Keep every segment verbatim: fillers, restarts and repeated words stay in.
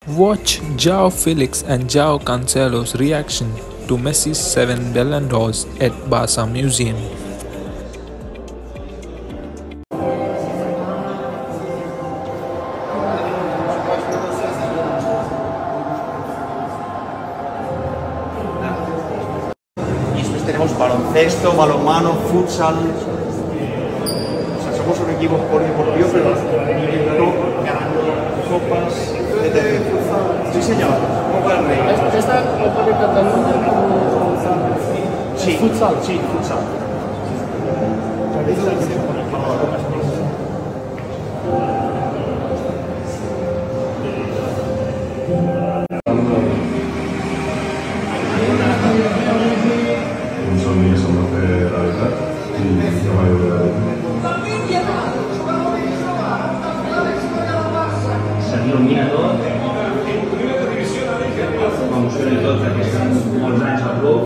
Watch João Felix and João Cancelo's reaction to Messi's seven Ballon d'Ors at Barca Museum. Y después tenemos baloncesto, balonmano, futsal. O sea, somos un equipo deportivo, pero ganando copas de futsal. Sí, señor. Copa del Rey. ¿Esta Copa de Cataluña como Sí, futsal? Sí, futsal. Son días son los de la verdad y la mayoría de Sergio Mirador, com sobretot perquè estan molts anys al club.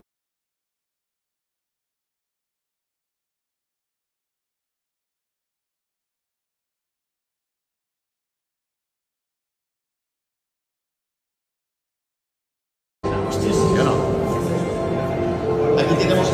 Aquí tenemos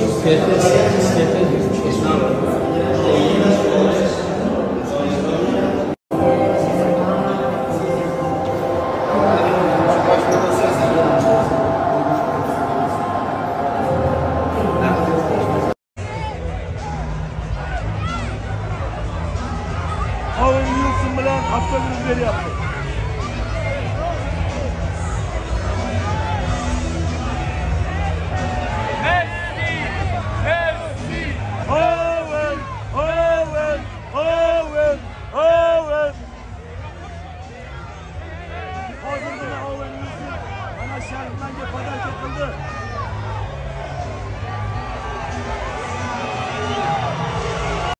Owen Wilson bilen Abdülhamid yaptı. Messi! Messi! Owen! Owen! Owen! Owen! Hazırda Owen Wilson ana şerinden gepadak yapıldı.